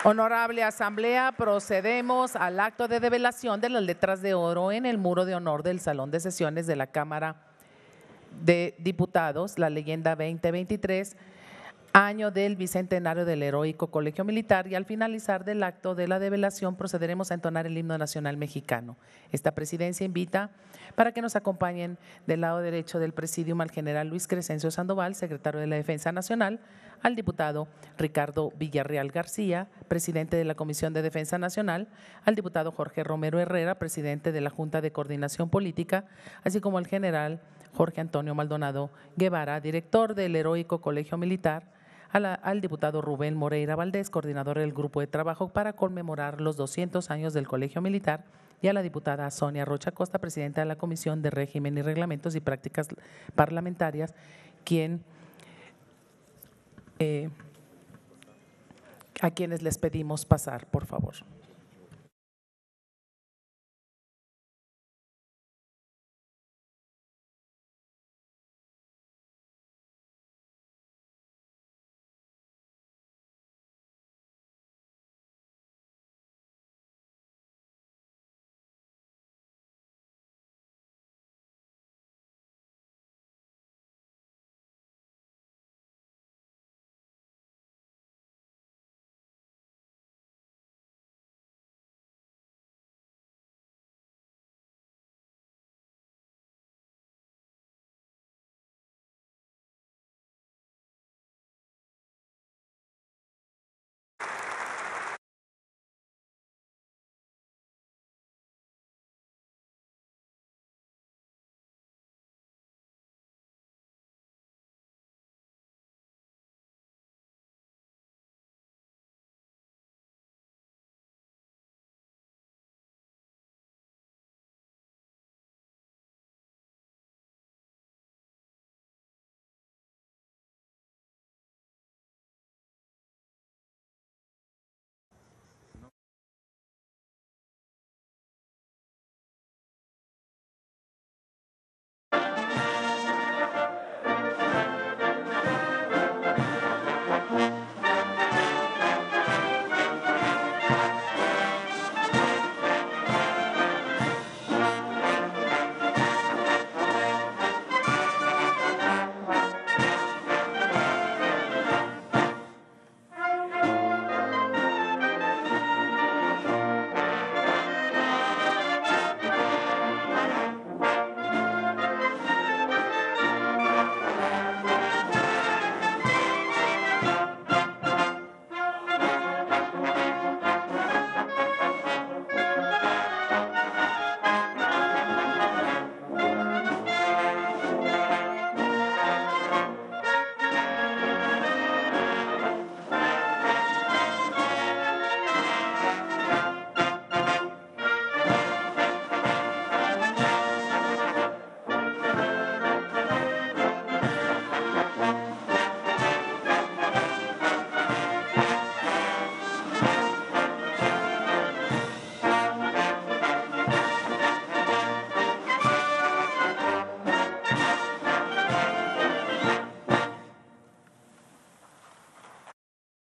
Honorable Asamblea, procedemos al acto de develación de las letras de oro en el muro de honor del Salón de Sesiones de la Cámara de Diputados, la leyenda 2023, año del bicentenario del heroico Colegio Militar, y al finalizar del acto de la develación procederemos a entonar el himno nacional mexicano. Esta presidencia invita para que nos acompañen del lado derecho del presidium al general Luis Crescencio Sandoval, secretario de la Defensa Nacional, al diputado Ricardo Villarreal García, presidente de la Comisión de Defensa Nacional, al diputado Jorge Romero Herrera, presidente de la Junta de Coordinación Política, así como al general Jorge Antonio Maldonado Guevara, director del heroico Colegio Militar, al diputado Rubén Moreira Valdés, coordinador del Grupo de Trabajo para conmemorar los 200 años del Colegio Militar, y a la diputada Sonia Rocha Costa, presidenta de la Comisión de Régimen y Reglamentos y Prácticas Parlamentarias, a quienes les pedimos pasar, por favor.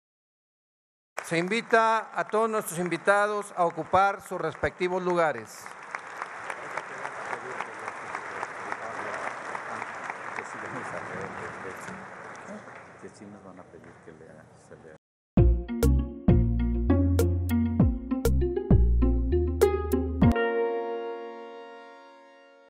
Se invita a todos nuestros invitados a ocupar sus respectivos lugares.